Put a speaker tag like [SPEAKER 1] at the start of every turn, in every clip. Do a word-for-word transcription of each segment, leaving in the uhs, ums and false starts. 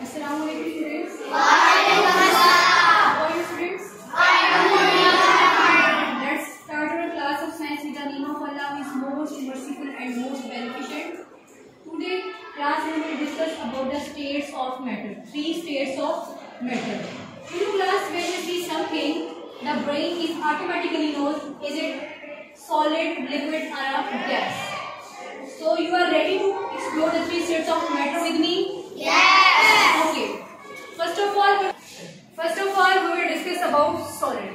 [SPEAKER 1] Assalamu alaikum students.
[SPEAKER 2] Waalaikum assalam.
[SPEAKER 1] How are you students? Let's start our class of science with the name of Allah who is most merciful and most beneficent. Today class we will discuss about the states of matter. Three states of matter. In class when you see something, the brain is automatically knows is it solid, liquid or a gas. So you are ready to explore the three states of matter with me?
[SPEAKER 2] Yes.
[SPEAKER 1] Okay. First of all, first of all, we will discuss about solid.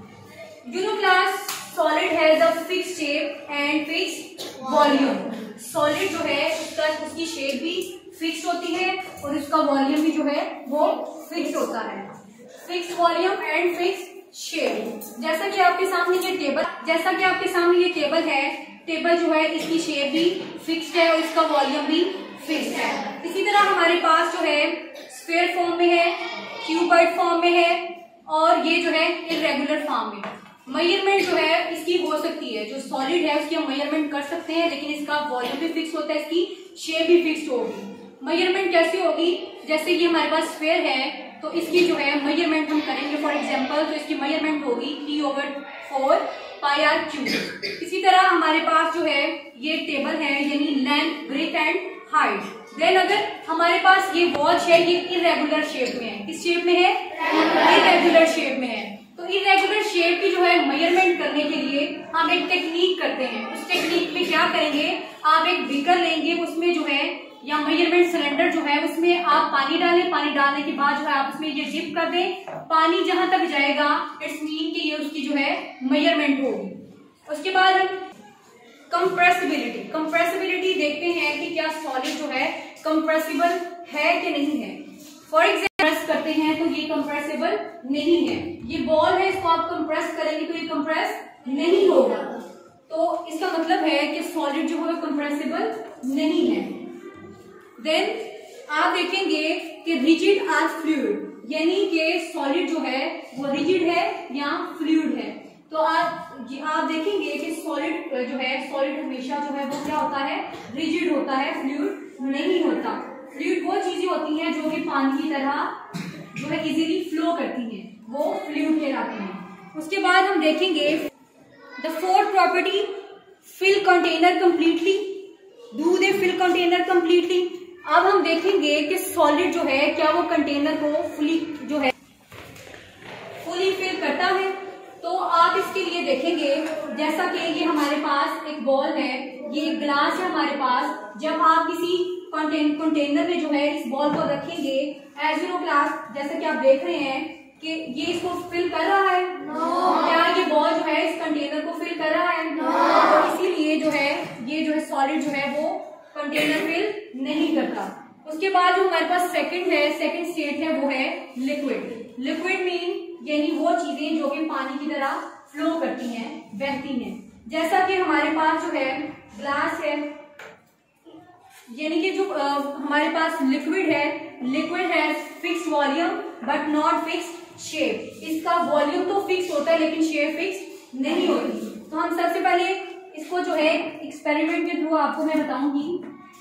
[SPEAKER 1] You know, class, solid has a fixed shape and fixed volume. Solid जो है उसका उसकी shape भी fix होती है और उसका volume भी जो है वो फिक्स होता है. Fix volume and fix shape. जैसा कि आपके सामने ये टेबल जैसा कि आपके सामने ये टेबल है. टेबल जो है इसकी शेप भी फिक्स्ड है और इसका वॉल्यूम भी फिक्स्ड है. इसी तरह हमारे पास जो है स्फीयर फॉर्म में है, क्यूबॉइड फॉर्म में है और ये जो है इरेगुलर फॉर्म में. मेजरमेंट जो है इसकी हो सकती है, जो सॉलिड है उसकी हम मेजरमेंट कर सकते हैं, लेकिन इसका वॉल्यूम भी फिक्स होता है, इसकी शेप भी फिक्स होगी. मेजरमेंट कैसी होगी? जैसे कि हमारे पास स्फीयर है तो इसकी जो है मेजरमेंट हम करेंगे. फॉर एग्जांपल तो इसकी मेजरमेंट होगी three over four pi r cube. इसी तरह हमारे पास जो है ये टेबल है, यानी length, breadth and height. Then अगर हमारे पास ये वॉच है, ये इरेगुलर शेप में है. किस शेप में है? इरेगुलर शेप में है. तो इरेगुलर शेप की जो है मेजरमेंट करने के लिए हम एक टेक्निक करते हैं. उस टेक्निक में क्या करेंगे, आप एक बीकर लेंगे, उसमें जो है या मेजरमेंट सिलेंडर जो है उसमें आप पानी डालें. पानी डालने के बाद जो है आप उसमें ये डिप कर दें. पानी जहां तक जाएगा इट्स मीन कि ये उसकी जो है मेजरमेंट होगी. उसके बाद हम कंप्रेसिबिलिटी कंप्रेसिबिलिटी देखते हैं कि क्या सॉलिड जो है कंप्रेसिबल है कि नहीं है. फॉर एग्जाम्पल कंप्रेस करते हैं तो ये कंप्रेसिबल नहीं है. ये बॉल है, इसको आप कंप्रेस करेंगे तो ये कंप्रेस नहीं होगा. तो इसका मतलब है कि सॉलिड जो है कंप्रेसिबल नहीं है. देन आप देखेंगे कि रिजिड और फ्लूइड, यानी कि सॉलिड जो है वो रिजिड है या फ्लूइड है. तो आप आप देखेंगे कि सॉलिड जो है सॉलिड हमेशा जो है वो क्या होता है, रिजिड होता है, फ्लूइड नहीं होता. फ्लूइड वो चीजें होती हैं जो कि पानी की तरह जो है इजीली फ्लो करती हैं, वो फ्लूइड कहलाती हैं. उसके बाद हम देखेंगे the fourth property, fill container completely. Do they fill container completely. अब हम देखेंगे कि सॉलिड जो है क्या वो कंटेनर को फुली जो है फुली फिल करता है. तो आप इसके लिए देखेंगे जैसा कि ये हमारे पास एक बॉल है, ये एक ग्लास है हमारे पास. जब आप किसी कंटेनर में जो है इस बॉल को रखेंगे, एज यू नो क्लास, जैसे कि आप देख रहे हैं कि ये इसको फिल कर रहा है. no. क्या ये बॉल जो है इस कंटेनर को फिल कर रहा है? no. तो इसीलिए जो है ये जो है सॉलिड जो है वो कंटेनर फिल नहीं करता. उसके बाद जो हमारे पास सेकंड है, सेकंड स्टेट है, वो है लिक्विड. लिक्विड मीन यानी वो चीजें जो कि पानी की तरह फ्लो करती हैं, बहती हैं. जैसा कि हमारे पास जो है ग्लास है, यानी कि जो आ, हमारे पास लिक्विड है. लिक्विड है fix volume but not fix shape. इसका वॉल्यूम तो फिक्स होता है लेकिन शेप फिक्स नहीं होती. तो हम सबसे पहले इसको जो है एक्सपेरिमेंट के थ्रू आपको मैं बताऊंगी.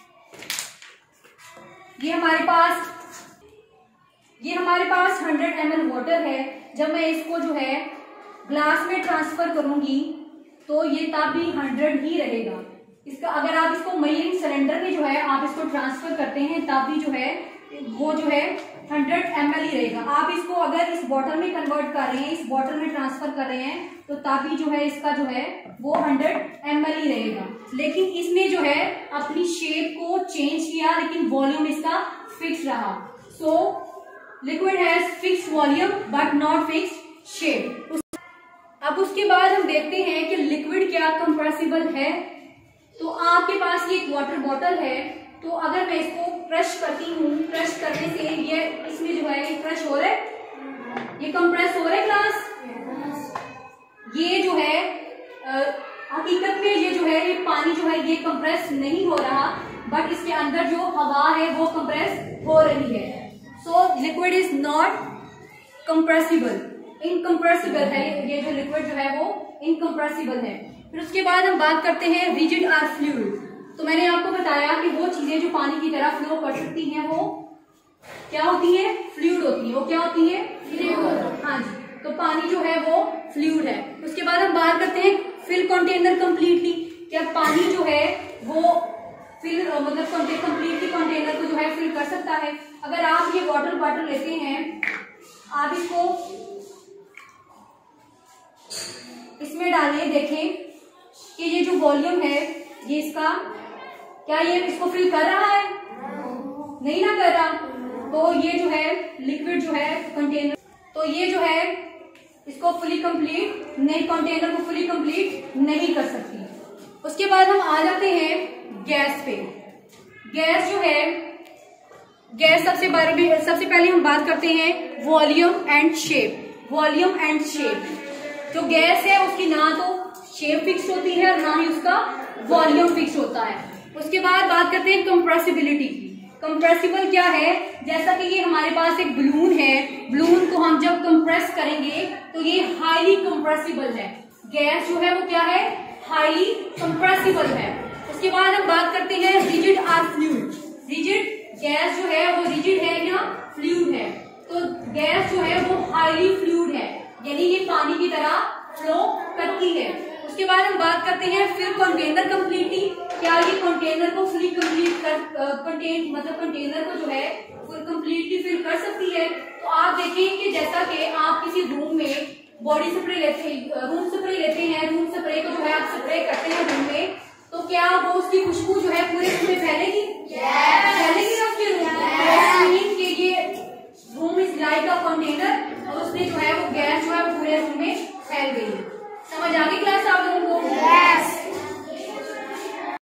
[SPEAKER 1] ये हमारे पास ये हमारे पास हंड्रेड एम एल वाटर है. जब मैं इसको जो है ग्लास में ट्रांसफर करूंगी तो ये तब भी हंड्रेड ही रहेगा. इसका अगर आप इसको मेजरिंग सिलेंडर में जो है आप इसको ट्रांसफर करते हैं तब भी जो है वो जो है हंड्रेड एम एल ही रहेगा. आप इसको अगर इस बॉटल में कन्वर्ट कर रहे हैं, इस बॉटल में ट्रांसफर कर रहे हैं, तो तब भी जो है इसका जो है वो हंड्रेड एम एल ही रहेगा. लेकिन इसने जो है अपनी शेप को चेंज किया लेकिन वॉल्यूम इसका फिक्स रहा. So liquid has fix volume but not fix shape. अब उसके बाद हम देखते हैं कि लिक्विड क्या कंप्रेसिबल है. तो आपके पास ये एक वाटर बॉटल है, तो अगर मैं इसको क्रश करती हूँ, क्रश करने से ये इसमें जो है ये क्रश हो रहा है, ये कंप्रेस हो रहा है क्लास. ये जो है हकीकत में ये जो है ये पानी जो है ये कंप्रेस नहीं हो रहा, बट इसके अंदर जो हवा है वो कंप्रेस हो रही है. So liquid is not compressible, incompressible है. ये जो लिक्विड जो है वो इनकंप्रेसिबल है. फिर उसके बाद हम बात करते हैं रिजिड और फ्लूइड. तो मैंने आपको बताया कि वो चीजें जो पानी की तरह फ्लो कर सकती हैं वो क्या होती है? फ्लूइड होती है। वो क्या होती है? फ्लूइड। हाँ जी, तो पानी जो है वो फ्लूइड है। उसके बाद हम बात करते हैं फिल कंटेनर कंप्लीटली। क्या पानी जो है वो फिल मतलब कंप्लीटली कंटेनर को जो है फिल कर सकता है? अगर आप ये वाटर बॉटल लेते हैं, आप इसको इसमें डालिए, देखें कि ये जो वॉल्यूम है ये इसका, क्या ये इसको फिल कर रहा है? नहीं ना कर रहा। तो ये जो है लिक्विड जो है कंटेनर, तो ये जो है इसको फुली कंप्लीट नहीं, कंटेनर को फुली कंप्लीट नहीं कर सकती। उसके बाद हम आ जाते हैं गैस पे। गैस जो है, गैस सबसे बार सबसे पहले हम बात करते हैं volume and shape. Volume and shape, जो गैस है उसकी ना तो शेप फिक्स होती है और ना ही उसका वॉल्यूम फिक्स होता है। उसके बाद बात करते हैं कंप्रेसिबिलिटी की। कंप्रेसिबल क्या है? जैसा कि ये हमारे पास एक बलून है, बलून को हम जब कंप्रेस करेंगे तो ये हाईली कंप्रेसिबल है। गैस जो है वो क्या है? हाईली कंप्रेसिबल है। उसके बाद हम बात करते हैं rigid or fluid. Rigid gas जो है वो रिजिड है या फ्लूइड है? तो गैस जो है वो हाईली फ्लूइड है, यानी ये पानी की तरह फ्लो करती है। उसके बाद हम बात करते हैं फिल कंटेनर कंप्लीटली। क्या ये कंटेनर को फुली कंप्लीट कर कंटेन मतलब कंटेनर को जो है कंप्लीटली फिल कर सकती है? तो आप देखें कि जैसा कि आप किसी रूम में बॉडी स्प्रे लेते हैं, रूम स्प्रे लेते हैं, रूम स्प्रे को जो है आप स्प्रे करते हैं रूम में, तो क्या वो उसकी खुशबू जो